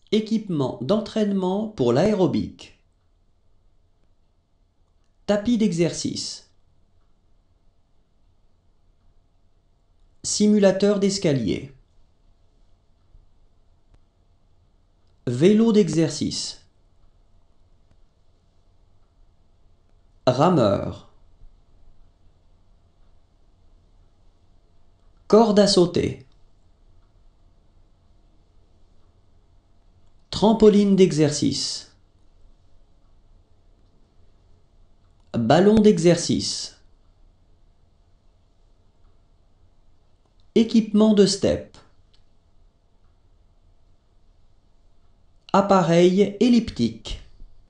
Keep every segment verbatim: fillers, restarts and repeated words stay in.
Équipement d'entraînement pour l'aérobic. Tapis d'exercice. Simulateur d'escalier. Vélo d'exercice. Rameur. Corde à sauter. Trampoline d'exercice. Ballon d'exercice. Équipement de step. Appareil elliptique.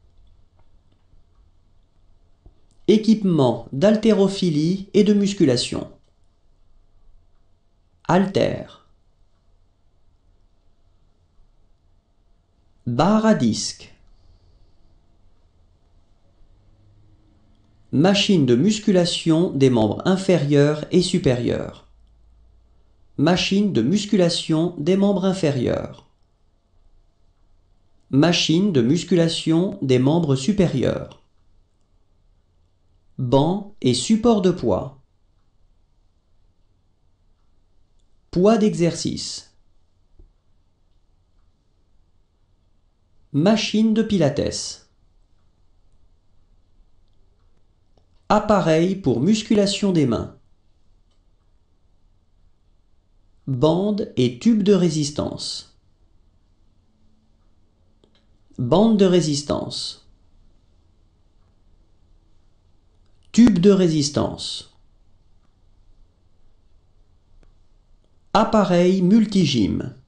Équipement d'haltérophilie et de musculation. Haltère. Barre à disque. Machine de musculation des membres inférieurs et supérieurs. Machine de musculation des membres inférieurs. Machine de musculation des membres supérieurs. Banc et support de poids. Poids d'exercice. Machine de pilates. Appareil pour musculation des mains. Bande et tube de résistance. Bande de résistance. Tube de résistance. Appareil multigym.